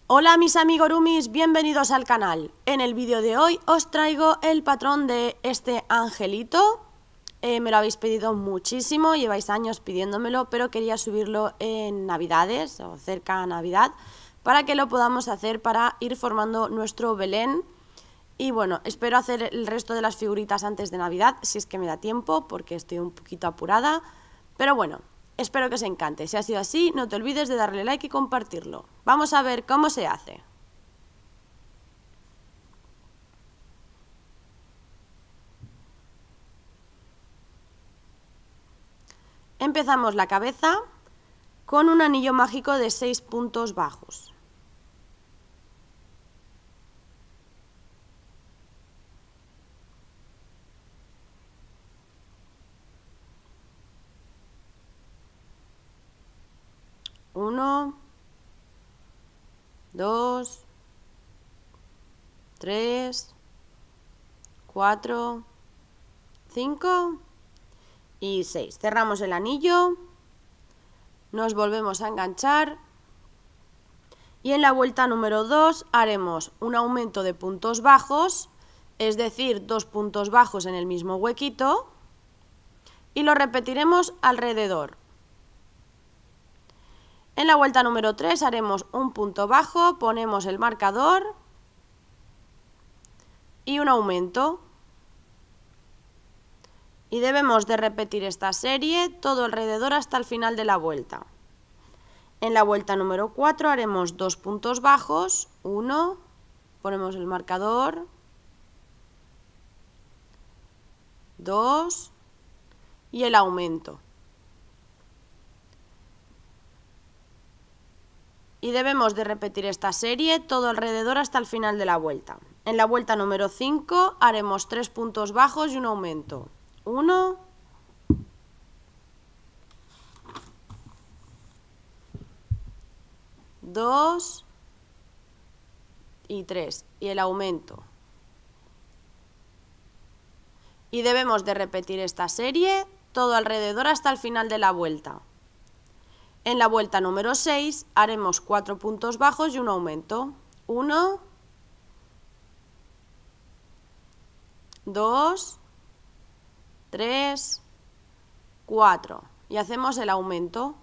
Hola mis amigurumis, bienvenidos al canal. En el vídeo de hoy os traigo el patrón de este angelito. Me lo habéis pedido muchísimo, lleváis años pidiéndomelo, pero quería subirlo en Navidades o cerca a Navidad para que lo podamos hacer para ir formando nuestro Belén. Y bueno, espero hacer el resto de las figuritas antes de Navidad, si es que me da tiempo, porque estoy un poquito apurada. Pero bueno, espero que os encante. Si ha sido así, no te olvides de darle like y compartirlo. Vamos a ver cómo se hace. Empezamos la cabeza con un anillo mágico de 6 puntos bajos. Uno, dos, tres, cuatro, 5 y 6. Cerramos el anillo, nos volvemos a enganchar y en la vuelta número 2 haremos un aumento de puntos bajos, es decir, 2 puntos bajos en el mismo huequito, y lo repetiremos alrededor. En la vuelta número 3 haremos un punto bajo, ponemos el marcador y un aumento. Y debemos de repetir esta serie todo alrededor hasta el final de la vuelta. En la vuelta número 4 haremos 2 puntos bajos, 1, ponemos el marcador, 2 y el aumento. Y debemos de repetir esta serie todo alrededor hasta el final de la vuelta. En la vuelta número 5 haremos 3 puntos bajos y un aumento. 1, 2 y 3 y el aumento. Y debemos de repetir esta serie todo alrededor hasta el final de la vuelta. En la vuelta número 6 haremos 4 puntos bajos y un aumento. 1, 2, 3, 4 y hacemos el aumento.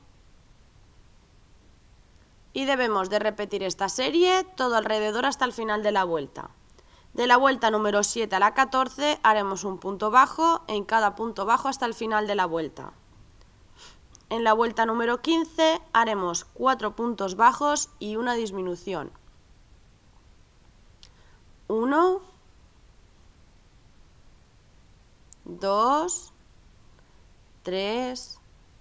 Y debemos de repetir esta serie todo alrededor hasta el final de la vuelta. De la vuelta número 7 a la 14 haremos un punto bajo en cada punto bajo hasta el final de la vuelta. En la vuelta número 15 haremos 4 puntos bajos y una disminución. 1, 2, 3,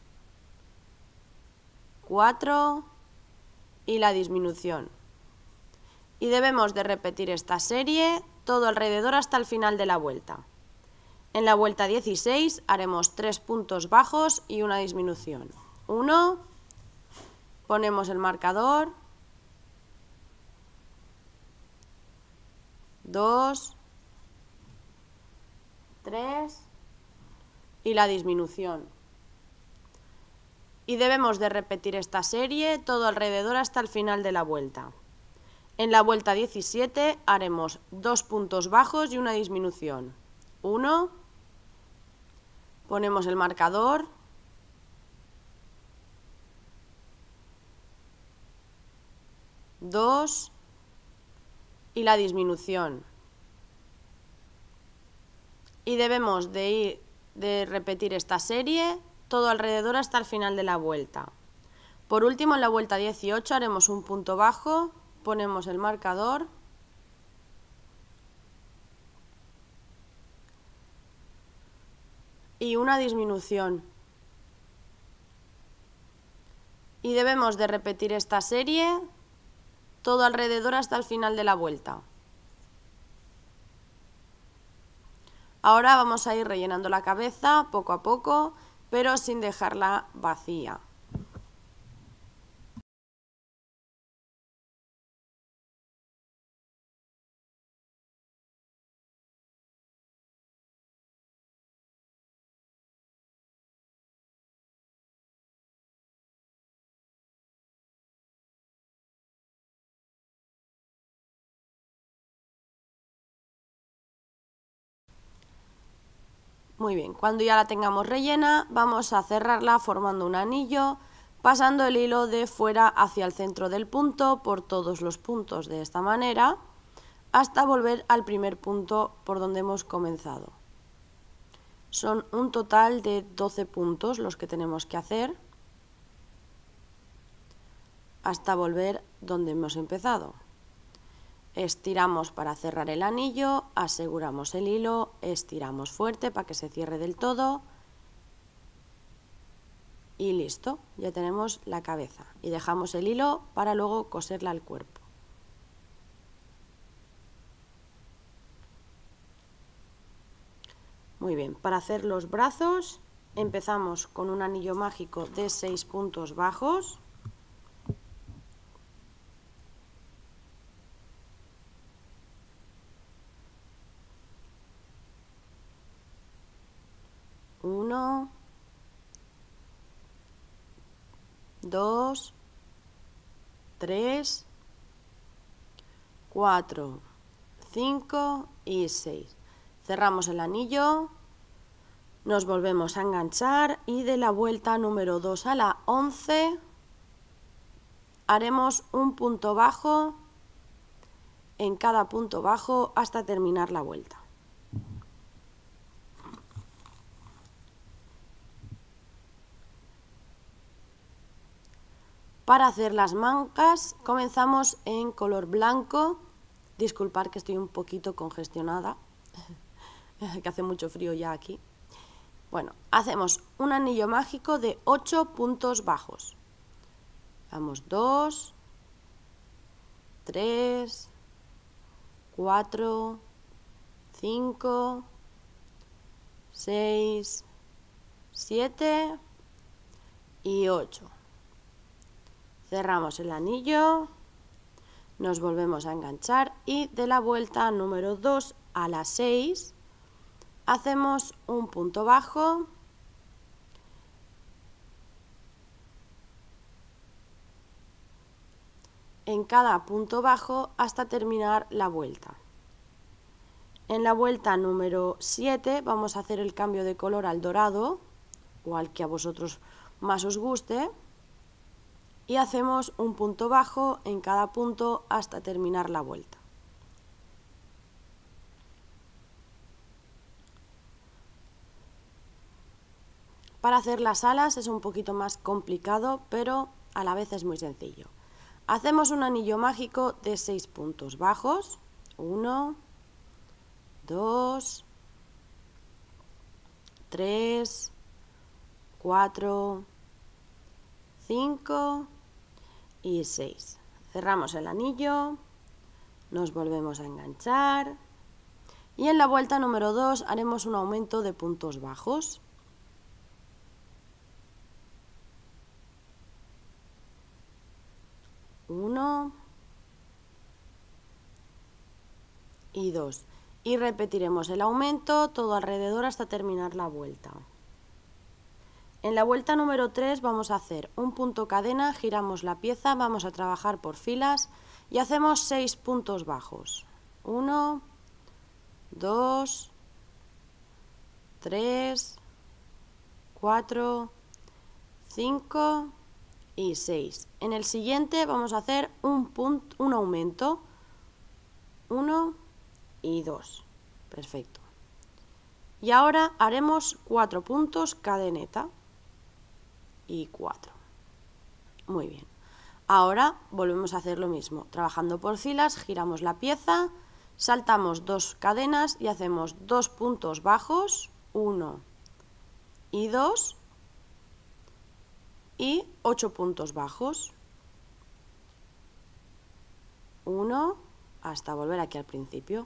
4 y la disminución. Y debemos de repetir esta serie todo alrededor hasta el final de la vuelta. En la vuelta 16 haremos 3 puntos bajos y una disminución. 1, ponemos el marcador, 2, 3 y la disminución. Y debemos de repetir esta serie todo alrededor hasta el final de la vuelta. En la vuelta 17 haremos 2 puntos bajos y una disminución. 1, ponemos el marcador, 2 y la disminución. Y debemos de repetir esta serie todo alrededor hasta el final de la vuelta. Por último, en la vuelta 18 haremos un punto bajo, ponemos el marcador, y una disminución. Y debemos de repetir esta serie todo alrededor hasta el final de la vuelta. Ahora vamos a ir rellenando la cabeza poco a poco, pero sin dejarla vacía. Muy bien, cuando ya la tengamos rellena, vamos a cerrarla formando un anillo, pasando el hilo de fuera hacia el centro del punto por todos los puntos de esta manera, hasta volver al primer punto por donde hemos comenzado. Son un total de 12 puntos los que tenemos que hacer hasta volver donde hemos empezado. Estiramos para cerrar el anillo, aseguramos el hilo, estiramos fuerte para que se cierre del todo y listo, ya tenemos la cabeza y dejamos el hilo para luego coserla al cuerpo. Muy bien, para hacer los brazos empezamos con un anillo mágico de 6 puntos bajos. Uno, 2, 3, 4, 5 y 6. Cerramos el anillo, nos volvemos a enganchar y de la vuelta número 2 a la 11 haremos un punto bajo en cada punto bajo hasta terminar la vuelta. Para hacer las mangas comenzamos en color blanco. Disculpad que estoy un poquito congestionada, que hace mucho frío ya aquí. Bueno, hacemos un anillo mágico de 8 puntos bajos. Vamos 2, 3, 4, 5, 6, 7 y 8. Cerramos el anillo, nos volvemos a enganchar y de la vuelta número 2 a la 6 hacemos un punto bajo en cada punto bajo hasta terminar la vuelta. En la vuelta número 7 vamos a hacer el cambio de color al dorado o al que a vosotros más os guste. Y hacemos un punto bajo en cada punto hasta terminar la vuelta. Para hacer las alas es un poquito más complicado, pero a la vez es muy sencillo. Hacemos un anillo mágico de 6 puntos bajos. 1, 2, 3, 4, 5 y 6. Cerramos el anillo, nos volvemos a enganchar y en la vuelta número 2 haremos un aumento de puntos bajos. Uno y 2. Y repetiremos el aumento todo alrededor hasta terminar la vuelta. En la vuelta número 3 vamos a hacer un punto cadena, giramos la pieza, vamos a trabajar por filas y hacemos 6 puntos bajos. 1, 2, 3, 4, 5 y 6. En el siguiente vamos a hacer un aumento. 1 y 2. Perfecto. Y ahora haremos 4 puntos cadeneta. Y 4. Muy bien. Ahora volvemos a hacer lo mismo. Trabajando por filas, giramos la pieza, saltamos 2 cadenas y hacemos 2 puntos bajos, 1 y 2, y 8 puntos bajos. 1 hasta volver aquí al principio.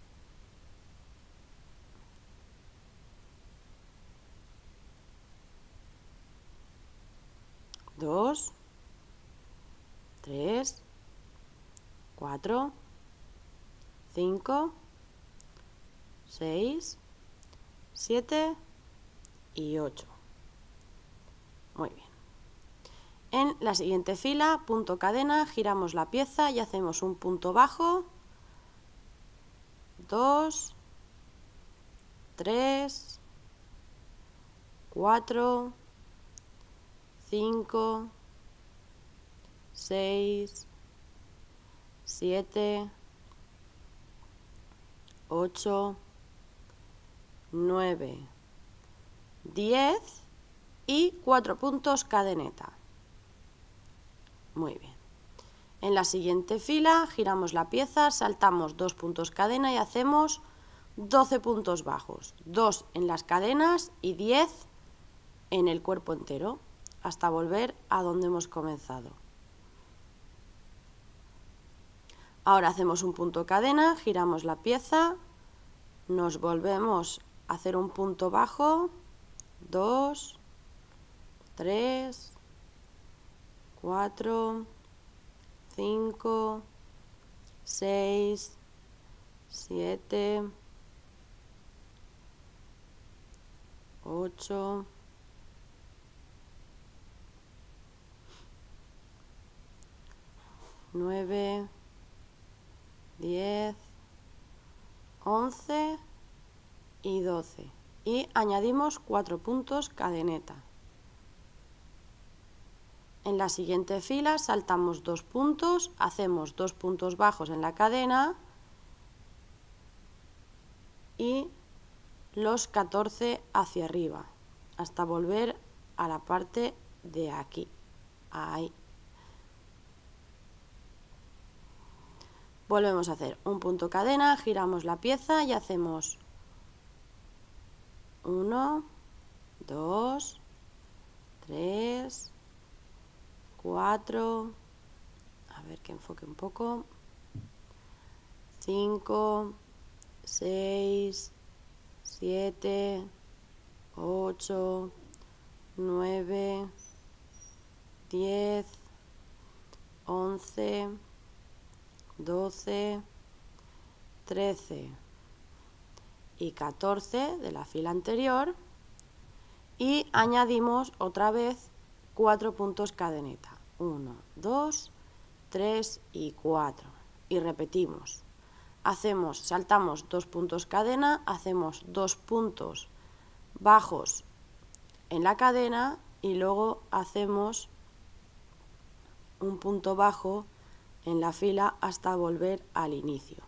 2, 3, 4, 5, 6, 7 y 8. Muy bien. En la siguiente fila, punto cadena, giramos la pieza y hacemos un punto bajo, 2, 3, 4, 5, 6, 7, 8, 9, 10 y 4 puntos cadeneta. Muy bien. En la siguiente fila giramos la pieza, saltamos 2 puntos cadena y hacemos 12 puntos bajos, 2 en las cadenas y 10 en el cuerpo entero, hasta volver a donde hemos comenzado. Ahora hacemos un punto cadena, giramos la pieza, nos volvemos a hacer un punto bajo, 2, 3, 4, 5, 6, 7, 8, 9, 10, 11 y 12. Y añadimos 4 puntos cadeneta. En la siguiente fila saltamos 2 puntos, hacemos 2 puntos bajos en la cadena y los 14 hacia arriba, hasta volver a la parte de aquí. Ahí. Volvemos a hacer un punto cadena, giramos la pieza y hacemos 1, 2, 3, 4, a ver que enfoque un poco, 5, 6, 7, 8, 9, 10, 11, 12, 13 y 14 de la fila anterior y añadimos otra vez 4 puntos cadeneta, 1, 2, 3 y 4 y repetimos. Saltamos 2 puntos cadena, hacemos 2 puntos bajos en la cadena y luego hacemos un punto bajo en la fila hasta volver al inicio.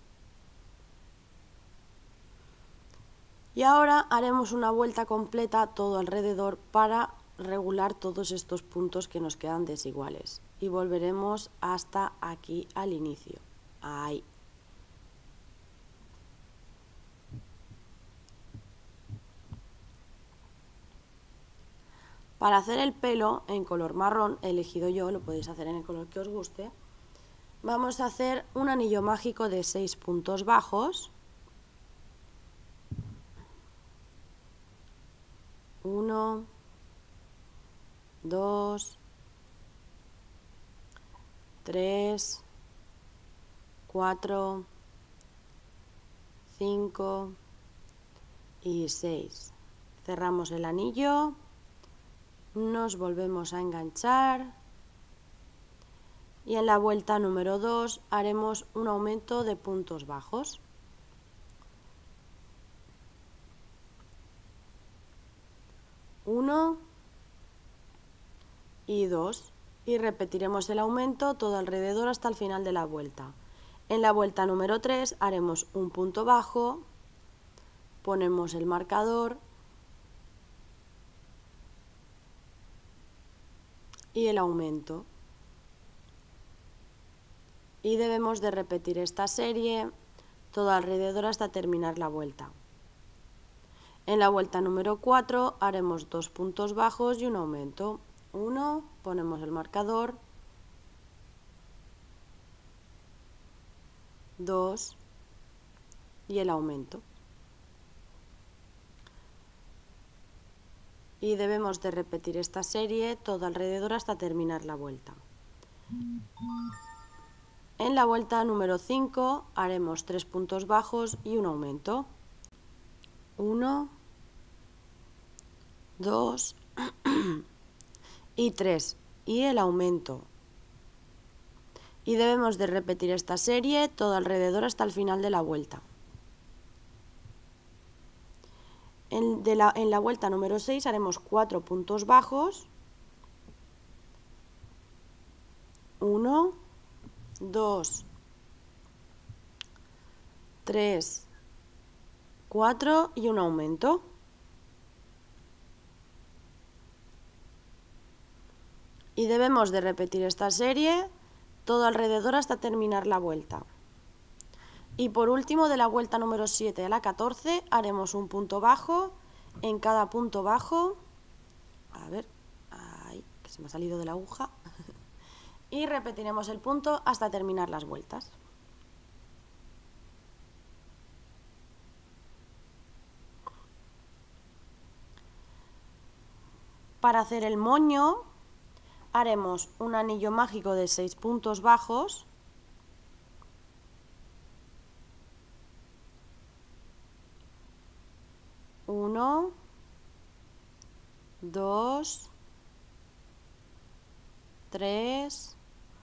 Y ahora haremos una vuelta completa todo alrededor para regular todos estos puntos que nos quedan desiguales. Y volveremos hasta aquí al inicio. Ahí. Para hacer el pelo en color marrón, he elegido yo, lo podéis hacer en el color que os guste, vamos a hacer un anillo mágico de 6 puntos bajos. 1, 2, 3, 4, 5 y 6. Cerramos el anillo, nos volvemos a enganchar y en la vuelta número 2 haremos un aumento de puntos bajos. 1 y 2 y repetiremos el aumento todo alrededor hasta el final de la vuelta. En la vuelta número 3 haremos un punto bajo, ponemos el marcador y el aumento. Y debemos de repetir esta serie todo alrededor hasta terminar la vuelta. En la vuelta número 4 haremos 2 puntos bajos y un aumento. 1, ponemos el marcador, 2 y el aumento. Y debemos de repetir esta serie todo alrededor hasta terminar la vuelta. En la vuelta número 5 haremos 3 puntos bajos y un aumento. 1, 2 y 3 y el aumento. Y debemos de repetir esta serie todo alrededor hasta el final de la vuelta. En la vuelta número 6 haremos 4 puntos bajos. 1, 2, 3, 4 y un aumento. Y debemos de repetir esta serie todo alrededor hasta terminar la vuelta. Y por último, de la vuelta número 7 a la 14 haremos un punto bajo en cada punto bajo. A ver, ay, que se me ha salido de la aguja. Y repetiremos el punto hasta terminar las vueltas. Para hacer el moño haremos un anillo mágico de 6 puntos bajos. Uno, 2, 3,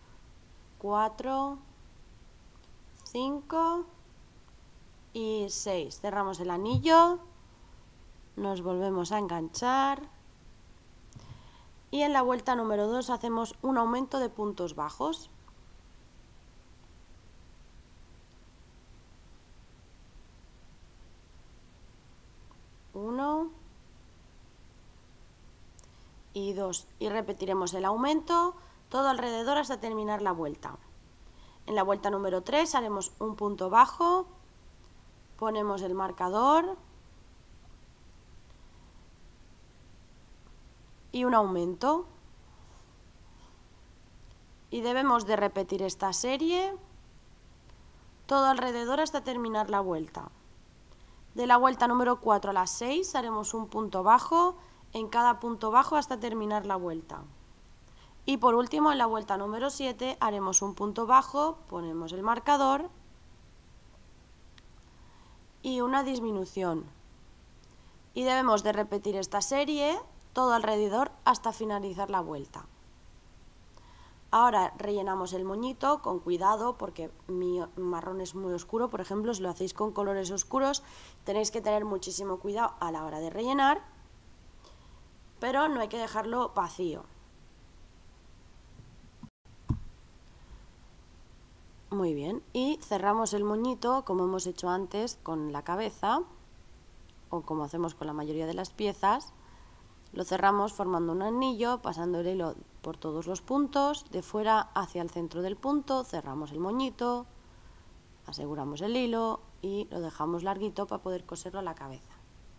4, 5 y 6. Cerramos el anillo, nos volvemos a enganchar y en la vuelta número 2 hacemos un aumento de puntos bajos. Uno y 2 y repetiremos el aumento todo alrededor hasta terminar la vuelta. En la vuelta número 3 haremos un punto bajo, ponemos el marcador y un aumento. Y debemos de repetir esta serie todo alrededor hasta terminar la vuelta. De la vuelta número 4 a la 6 haremos un punto bajo en cada punto bajo hasta terminar la vuelta. Y por último, en la vuelta número 7 haremos un punto bajo, ponemos el marcador y una disminución. Y debemos de repetir esta serie todo alrededor hasta finalizar la vuelta. Ahora rellenamos el moñito con cuidado porque mi marrón es muy oscuro. Por ejemplo, si lo hacéis con colores oscuros tenéis que tener muchísimo cuidado a la hora de rellenar, pero no hay que dejarlo vacío. Muy bien, y cerramos el moñito como hemos hecho antes con la cabeza o como hacemos con la mayoría de las piezas. Lo cerramos formando un anillo, pasando el hilo por todos los puntos, de fuera hacia el centro del punto, cerramos el moñito, aseguramos el hilo y lo dejamos larguito para poder coserlo a la cabeza.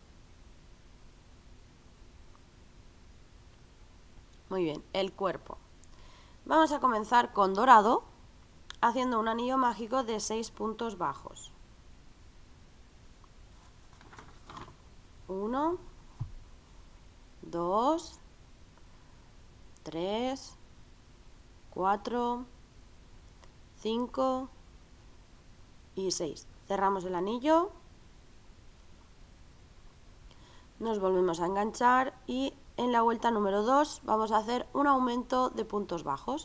Muy bien, el cuerpo. Vamos a comenzar con dorado, haciendo un anillo mágico de 6 puntos bajos. 1, 2, 3, 4, 5 y 6. Cerramos el anillo, nos volvemos a enganchar y en la vuelta número 2 vamos a hacer un aumento de puntos bajos.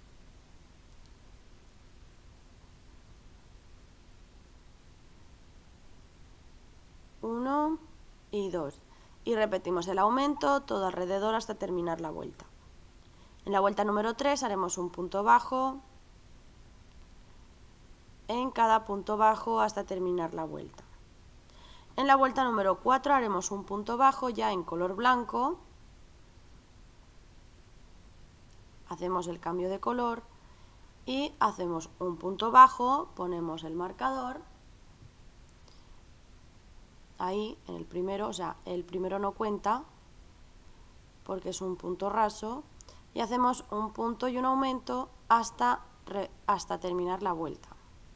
1 y 2. Y repetimos el aumento todo alrededor hasta terminar la vuelta. En la vuelta número 3 haremos un punto bajo en cada punto bajo hasta terminar la vuelta. En la vuelta número 4 haremos un punto bajo ya en color blanco. Hacemos el cambio de color y hacemos un punto bajo, ponemos el marcador. Ahí en el primero, o sea, el primero no cuenta porque es un punto raso y hacemos un punto y un aumento hasta terminar la vuelta.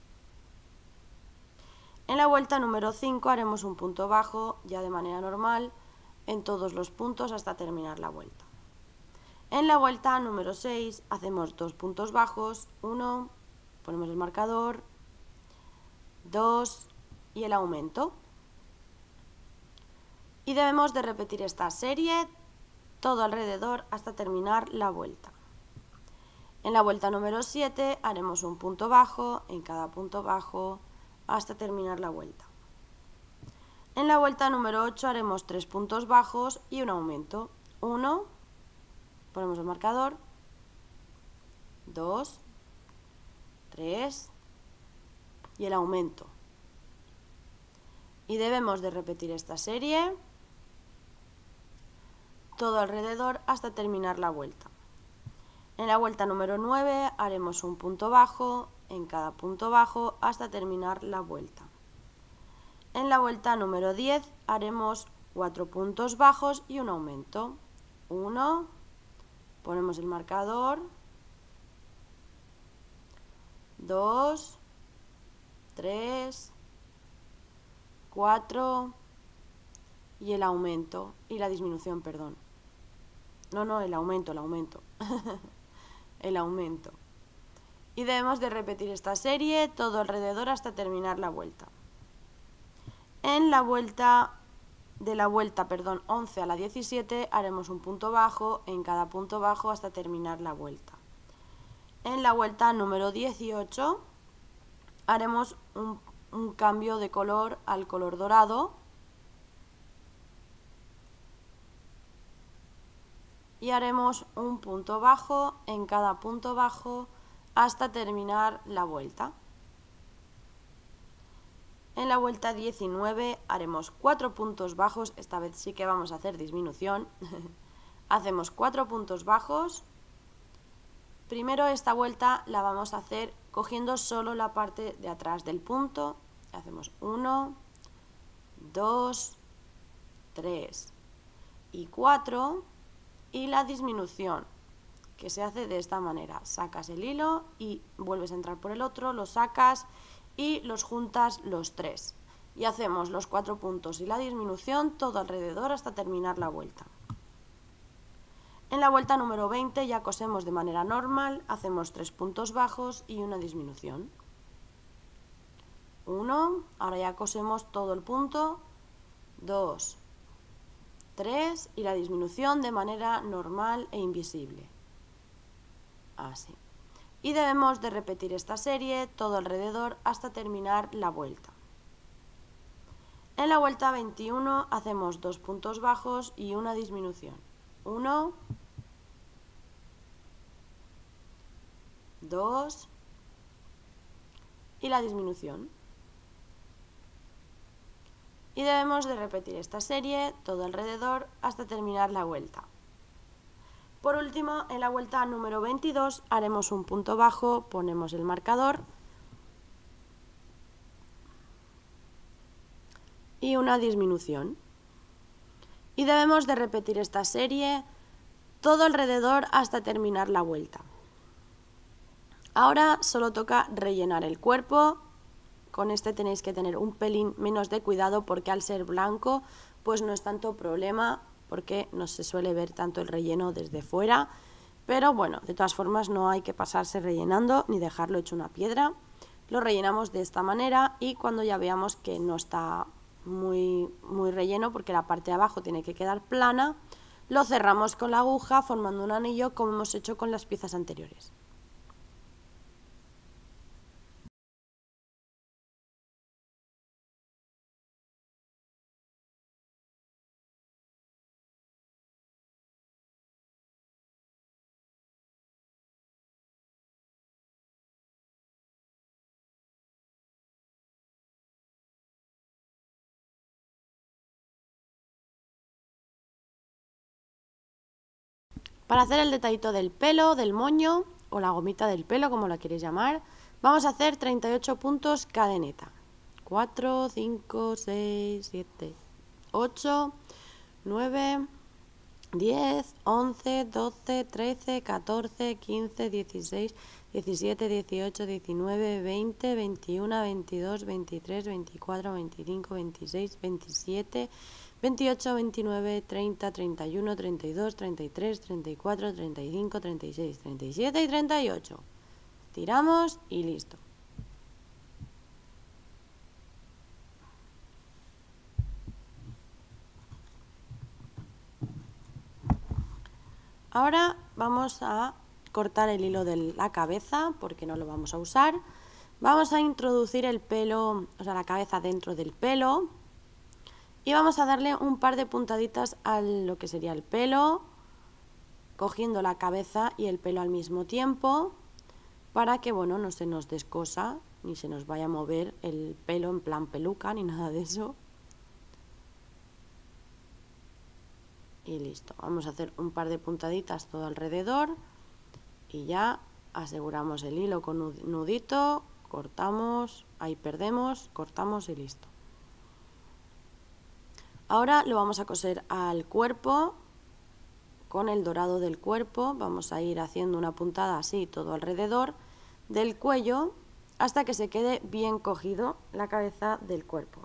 En la vuelta número 5 haremos un punto bajo ya de manera normal en todos los puntos hasta terminar la vuelta. En la vuelta número 6 hacemos 2 puntos bajos, 1, ponemos el marcador, 2 y el aumento. Y debemos de repetir esta serie todo alrededor hasta terminar la vuelta. En la vuelta número 7 haremos un punto bajo en cada punto bajo hasta terminar la vuelta. En la vuelta número 8 haremos 3 puntos bajos y un aumento. 1, ponemos el marcador, 2, 3 y el aumento. Y debemos de repetir esta serie todo alrededor hasta terminar la vuelta. En la vuelta número 9 haremos un punto bajo en cada punto bajo hasta terminar la vuelta. En la vuelta número 10 haremos 4 puntos bajos y un aumento. 1, ponemos el marcador, 2, 3, 4 y el aumento, y la disminución, perdón. No, el aumento. El aumento. Y debemos de repetir esta serie todo alrededor hasta terminar la vuelta. En la vuelta 11 a la 17 haremos un punto bajo en cada punto bajo hasta terminar la vuelta. En la vuelta número 18 haremos un cambio de color al color dorado y haremos un punto bajo en cada punto bajo hasta terminar la vuelta. En la vuelta 19 haremos 4 puntos bajos, esta vez sí que vamos a hacer disminución. Hacemos 4 puntos bajos. Primero esta vuelta la vamos a hacer cogiendo solo la parte de atrás del punto. Hacemos 1, 2, 3 y 4. Y la disminución, que se hace de esta manera. Sacas el hilo y vuelves a entrar por el otro, lo sacas y los juntas los 3. Y hacemos los 4 puntos y la disminución todo alrededor hasta terminar la vuelta. En la vuelta número 20 ya cosemos de manera normal, hacemos 3 puntos bajos y una disminución. 1, ahora ya cosemos todo el punto, 2, 3 y la disminución de manera normal e invisible. Así. Y debemos de repetir esta serie todo alrededor hasta terminar la vuelta. En la vuelta 21 hacemos 2 puntos bajos y una disminución. 1, 2 y la disminución. Y debemos de repetir esta serie todo alrededor hasta terminar la vuelta. Por último, en la vuelta número 22 haremos un punto bajo, ponemos el marcador y una disminución. Y debemos de repetir esta serie todo alrededor hasta terminar la vuelta. Ahora solo toca rellenar el cuerpo. Con este tenéis que tener un pelín menos de cuidado porque al ser blanco pues no es tanto problema porque no se suele ver tanto el relleno desde fuera, pero bueno, de todas formas no hay que pasarse rellenando ni dejarlo hecho una piedra. Lo rellenamos de esta manera y cuando ya veamos que no está muy relleno porque la parte de abajo tiene que quedar plana, lo cerramos con la aguja formando un anillo como hemos hecho con las piezas anteriores. Para hacer el detallito del pelo, del moño o la gomita del pelo, como la queréis llamar, vamos a hacer 38 puntos cadeneta. 4, 5, 6, 7, 8, 9, 10, 11, 12, 13, 14, 15, 16, 17, 18, 19, 20, 21, 22, 23, 24, 25, 26, 27, 28, 29, 30, 31, 32, 33, 34, 35, 36, 37 y 38. Tiramos y listo. Ahora vamos a cortar el hilo de la cabeza porque no lo vamos a usar. Vamos a introducir el pelo, o sea, la cabeza dentro del pelo. Y vamos a darle un par de puntaditas a lo que sería el pelo, cogiendo la cabeza y el pelo al mismo tiempo, para que, bueno, no se nos descosa, ni se nos vaya a mover el pelo en plan peluca, ni nada de eso. Y listo, vamos a hacer un par de puntaditas todo alrededor y ya aseguramos el hilo con nudito, cortamos, ahí perdemos, cortamos y listo. Ahora lo vamos a coser al cuerpo con el dorado del cuerpo. Vamos a ir haciendo una puntada así todo alrededor del cuello hasta que se quede bien cogido la cabeza del cuerpo.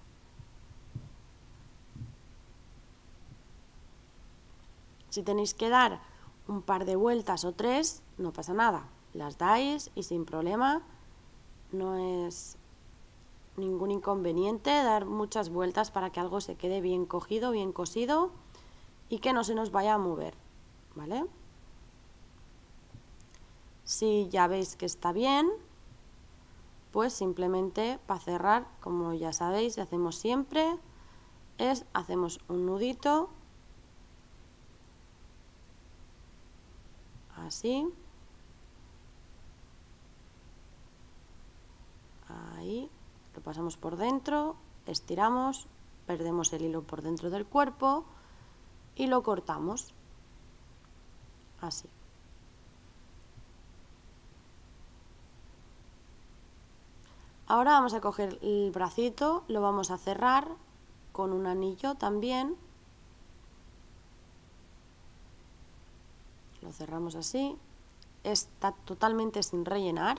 Si tenéis que dar un par de vueltas o 3, no pasa nada. Las dais y sin problema, no es ningún inconveniente dar muchas vueltas para que algo se quede bien cogido, bien cosido y que no se nos vaya a mover, ¿vale? Si ya veis que está bien, pues simplemente para cerrar, como ya sabéis, hacemos siempre, hacemos un nudito, así, ahí, lo pasamos por dentro, estiramos, perdemos el hilo por dentro del cuerpo y lo cortamos, así. Ahora vamos a coger el bracito, lo vamos a cerrar con un anillo también. Lo cerramos así. Está totalmente sin rellenar.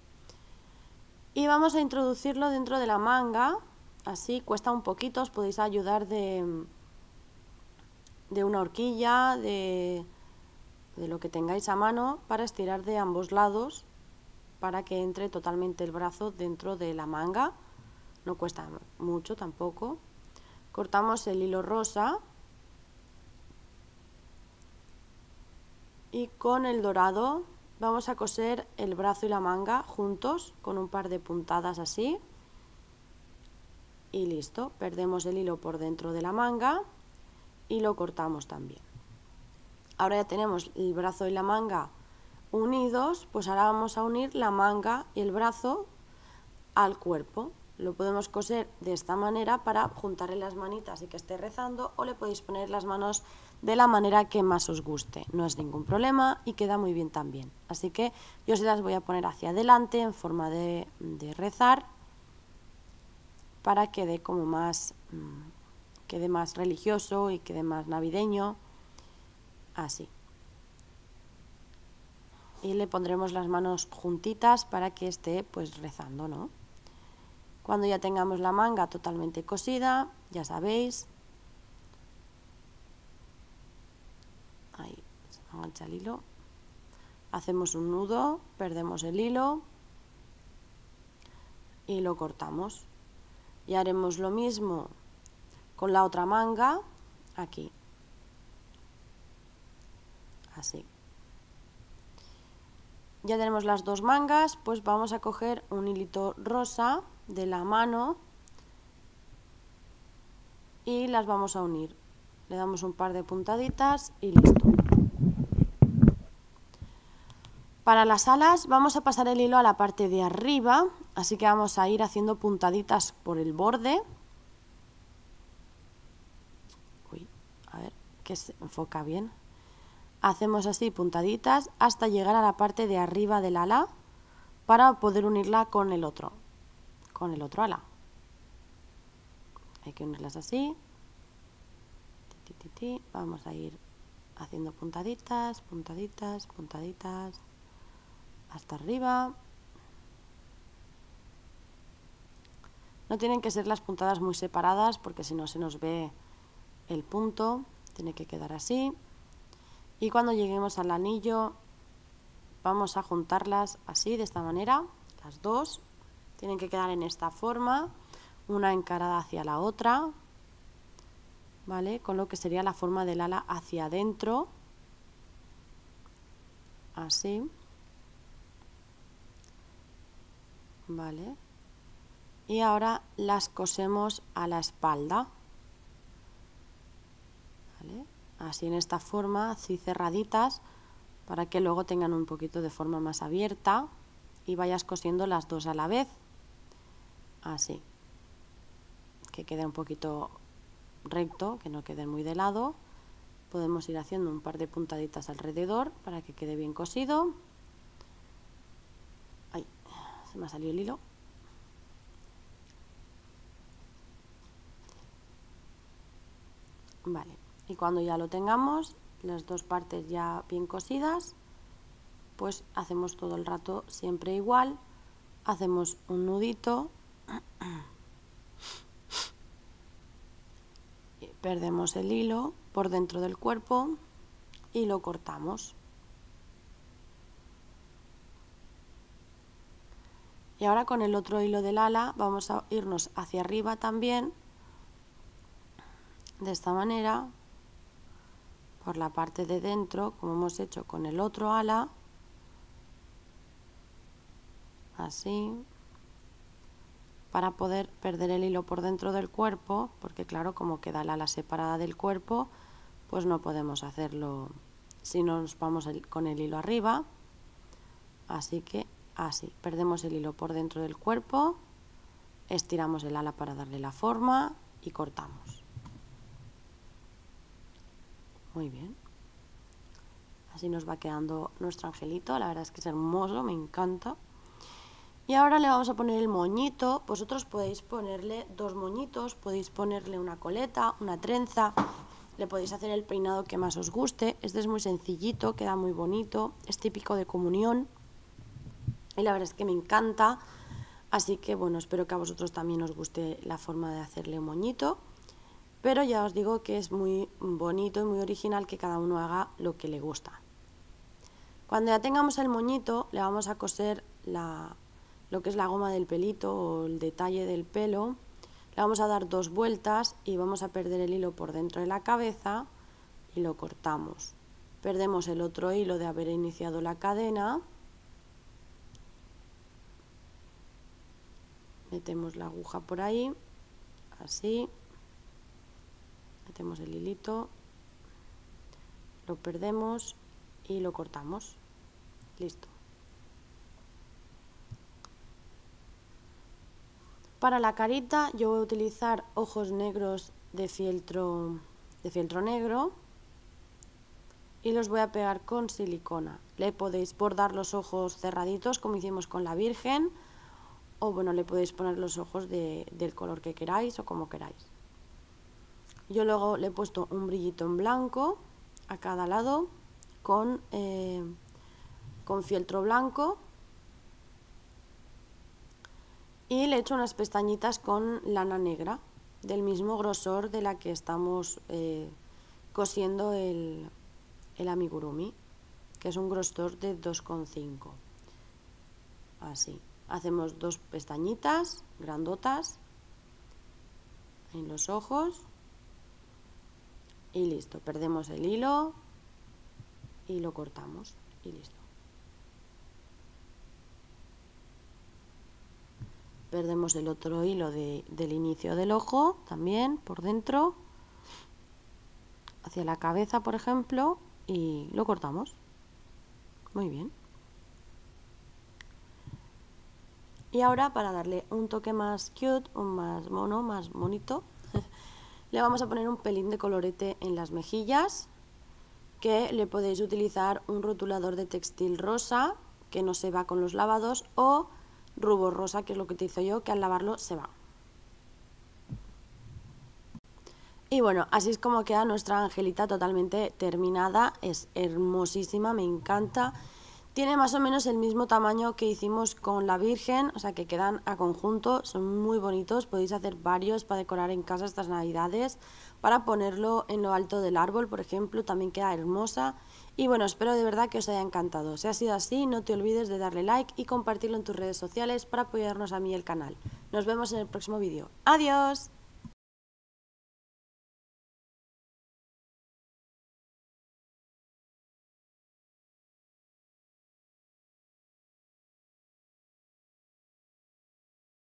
Y vamos a introducirlo dentro de la manga. Así cuesta un poquito, os podéis ayudar de una horquilla, de lo que tengáis a mano para estirar de ambos lados, para que entre totalmente el brazo dentro de la manga. No cuesta mucho tampoco. Cortamos el hilo rosa y con el dorado vamos a coser el brazo y la manga juntos con un par de puntadas así y listo. Perdemos el hilo por dentro de la manga y lo cortamos también. Ahora ya tenemos el brazo y la manga unidos, pues ahora vamos a unir la manga y el brazo al cuerpo. Lo podemos coser de esta manera para juntarle las manitas y que esté rezando, o le podéis poner las manos de la manera que más os guste. No es ningún problema y queda muy bien también. Así que yo se las voy a poner hacia adelante en forma de rezar para que quede como más, quede más religioso y quede más navideño. Así. Y le pondremos las manos juntitas para que esté pues rezando, ¿no? Cuando ya tengamos la manga totalmente cosida, ya sabéis, ahí se engancha el hilo, hacemos un nudo, perdemos el hilo y lo cortamos. Y haremos lo mismo con la otra manga, aquí, así. Ya tenemos las dos mangas, pues vamos a coger un hilito rosa de la mano y las vamos a unir. Le damos un par de puntaditas y listo. Para las alas vamos a pasar el hilo a la parte de arriba, así que vamos a ir haciendo puntaditas por el borde. Uy, a ver que se enfoca bien. Hacemos así puntaditas hasta llegar a la parte de arriba del ala para poder unirla con el otro ala. Hay que unirlas así. Vamos a ir haciendo puntaditas, puntaditas, puntaditas hasta arriba. No tienen que ser las puntadas muy separadas porque si no se nos ve el punto. Tiene que quedar así. Y cuando lleguemos al anillo vamos a juntarlas así, de esta manera. Las dos tienen que quedar en esta forma, una encarada hacia la otra, ¿vale? Con lo que sería la forma del ala hacia adentro, así, ¿vale? Y ahora las cosemos a la espalda, ¿vale? Así en esta forma, así cerraditas, para que luego tengan un poquito de forma más abierta y vayas cosiendo las dos a la vez, así, que quede un poquito recto, que no quede muy de lado. Podemos ir haciendo un par de puntaditas alrededor para que quede bien cosido. Ay, se me ha salido el hilo. Vale, y cuando ya lo tengamos, las dos partes ya bien cosidas, pues hacemos todo el rato siempre igual, hacemos un nudito, perdemos el hilo por dentro del cuerpo y lo cortamos. Y ahora con el otro hilo del ala vamos a irnos hacia arriba también, de esta manera, por la parte de dentro, como hemos hecho con el otro ala, así, para poder perder el hilo por dentro del cuerpo, porque claro, como queda el ala separada del cuerpo, pues no podemos hacerlo si no nos vamos con el hilo arriba. Así que así, perdemos el hilo por dentro del cuerpo, estiramos el ala para darle la forma y cortamos. Muy bien. Así nos va quedando nuestro angelito, la verdad es que es hermoso, me encanta. Y ahora le vamos a poner el moñito. Vosotros podéis ponerle dos moñitos, podéis ponerle una coleta, una trenza, le podéis hacer el peinado que más os guste. Este es muy sencillito, queda muy bonito, es típico de comunión y la verdad es que me encanta. Así que bueno, espero que a vosotros también os guste la forma de hacerle un moñito. Pero ya os digo que es muy bonito y muy original que cada uno haga lo que le gusta. Cuando ya tengamos el moñito, le vamos a coser lo que es la goma del pelito o el detalle del pelo. Le vamos a dar dos vueltas y vamos a perder el hilo por dentro de la cabeza y lo cortamos. Perdemos el otro hilo de haber iniciado la cadena. Metemos la aguja por ahí, así. Metemos el hilito, lo perdemos y lo cortamos. Listo. Para la carita yo voy a utilizar ojos negros de fieltro negro y los voy a pegar con silicona. Le podéis bordar los ojos cerraditos como hicimos con la Virgen, o bueno, le podéis poner los ojos del color que queráis o como queráis. Yo luego le he puesto un brillito en blanco a cada lado con fieltro blanco y le he hecho unas pestañitas con lana negra del mismo grosor de la que estamos cosiendo el amigurumi, que es un grosor de 2,5. Así, hacemos dos pestañitas grandotas en los ojos. Y listo, perdemos el hilo y lo cortamos y listo. Perdemos el otro hilo del inicio del ojo también por dentro, hacia la cabeza por ejemplo, y lo cortamos. Muy bien. Y ahora para darle un toque más cute, un más mono, más bonito, le vamos a poner un pelín de colorete en las mejillas, que le podéis utilizar un rotulador de textil rosa, que no se va con los lavados, o rubor rosa, que es lo que utilizo yo, que al lavarlo se va. Y bueno, así es como queda nuestra angelita totalmente terminada, es hermosísima, me encanta. Tiene más o menos el mismo tamaño que hicimos con la Virgen, o sea que quedan a conjunto, son muy bonitos, podéis hacer varios para decorar en casa estas navidades, para ponerlo en lo alto del árbol, por ejemplo, también queda hermosa. Y bueno, espero de verdad que os haya encantado. Si ha sido así, no te olvides de darle like y compartirlo en tus redes sociales para apoyarnos a mí y el canal. Nos vemos en el próximo vídeo. ¡Adiós!